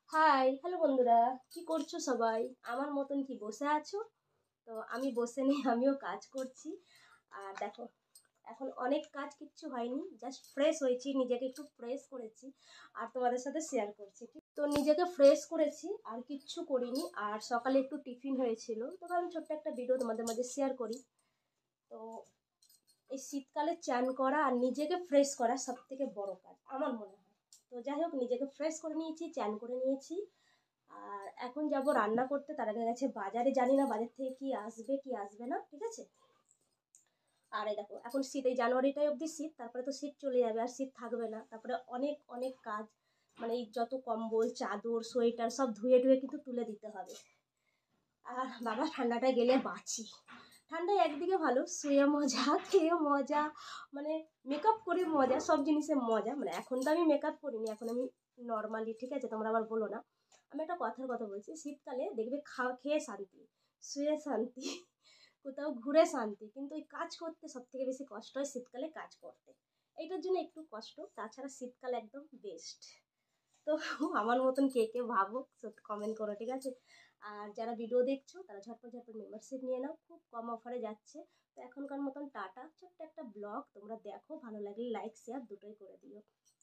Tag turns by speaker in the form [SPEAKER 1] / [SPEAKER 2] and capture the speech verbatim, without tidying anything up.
[SPEAKER 1] Hi hello বন্ধুরা, কি করছো সবাই? আমার মতন কি বসে আছো? তো আমি বসে নেই, আমিও কাজ করছি। আর দেখো, এখন অনেক কাজ কিচ্ছু হয়নি, জাস্ট ফ্রেশ হয়েছি, নিজেকে একটু ফ্রেশ করেছি আর তোমাদের সাথে শেয়ার করছি। ঠিক তো নিজেকে ফ্রেশ করেছি আর কিচ্ছু করিনি। আর সকালে একটু টিফিন হয়েছিল, তো আমি ছোট্ট একটা ভিডিও তোমাদের মাঝে শেয়ার করি। তো এই শীতকালে চান করা আর নিজেকে ফ্রেশ করা সব থেকে বড় কাজ আমার মনে হয়। তো যাই হোক, নিজেকে ফ্রেশ করে নিয়েছি, চান করে নিয়েছি। আর এখন যাব রান্না করতে, তার আগে গেছে বাজারে, জানি না বাজার থেকে কি আসবে কি আসবে না, ঠিক আছে। আর এই দেখো, এখন শীত, এই জানুয়ারিটাই অবধি শীত, তারপরে তো শীত চলে যাবে আর শীত থাকবে না। তারপরে অনেক অনেক কাজ, মানে এই যত কম্বল চাদর সোয়েটার সব ধুয়ে ধুয়ে কিন্তু তুলে দিতে হবে। আর বাবা, ঠান্ডাটা গেলে বাঁচি। ঠান্ডায় একদিকে ভালো, শুয়ে মজা, খেয়ে মজা, মানে মেকআপ করে মজা, সব জিনিসে মজা। মানে এখন তো আমি মেকআপ করিনি, এখন আমি নর্মালি, ঠিক আছে, তোমরা আবার বলো না। আমি একটা কথার কথা বলছি, শীতকালে দেখবে খাওয়া খেয়ে শান্তি, শুয়ে শান্তি, কোথাও ঘুরে শান্তি, কিন্তু ওই কাজ করতে সব থেকে বেশি কষ্ট হয় শীতকালে কাজ করতে। এইটার জন্য একটু কষ্ট, তাছাড়া শীতকাল একদম বেস্ট। তো আমার মতন কে কে ভাবো সত্যি কমেন্ট করো, ঠিক আছে। আর যারা ভিডিও দেখছো তারা ঝটপট ঝটপট মেম্বারশিপ নিয়ে নাও, খুব কম অফারে যাচ্ছে। তো এখনকার মতন টাটা, ছোট্ট একটা ব্লগ তোমরা দেখো, ভালো লাগলে লাইক শেয়ার দুটোই করে দিও।